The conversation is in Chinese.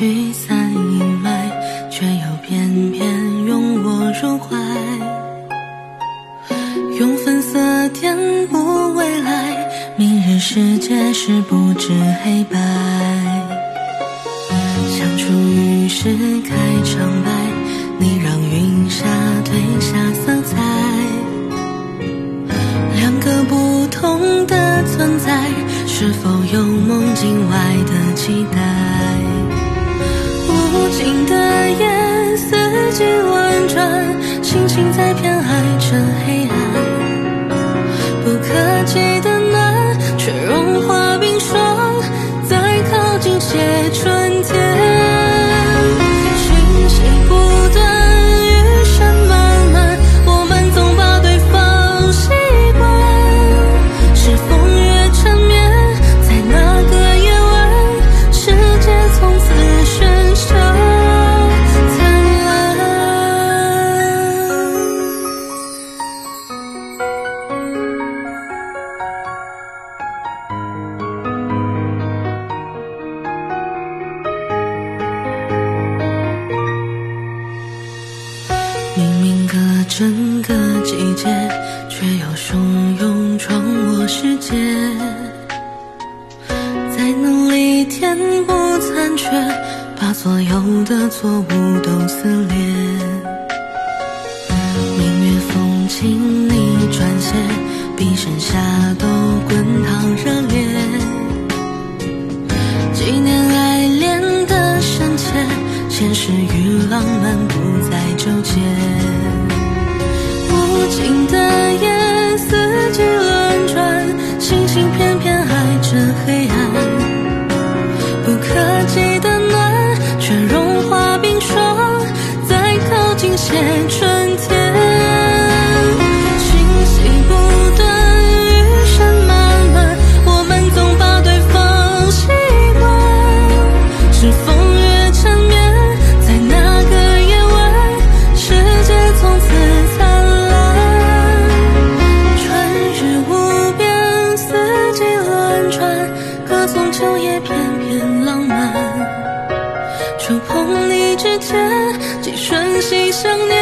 驱散阴霾，却又偏偏拥我入怀。用粉色填补未来，明日世界是不知黑白。相处于是开场白，你让云霞褪下色彩。两个不同的存在，是否有梦境外的期待？无尽的夜，四季轮转，星星在偏爱着黑暗。不可及的暖，却融化冰霜，再靠近些春天。讯息不断，雨声漫漫，我们总把对方习惯。是风越缠绵，在那个夜晚，世界从此喧嚣灿烂。明明隔整个季节，却又汹涌闯我世界。再努力填补残缺，把所有的错误都撕裂。明月风轻你转写，比剩下都滚烫热烈。纪念爱恋的深切，现实与浪漫不再纠结。无尽的夜，四季轮转，星星偏偏爱着黑暗。不可及的暖，却融化冰霜，再靠近些春天。讯息不断，雨声漫漫，我们总把对方习惯。是风越缠绵，在那个夜晚，世界从此灿烂。春日无边，四季轮转，歌颂秋叶偏偏浪漫。触碰你指尖，既瞬息想念。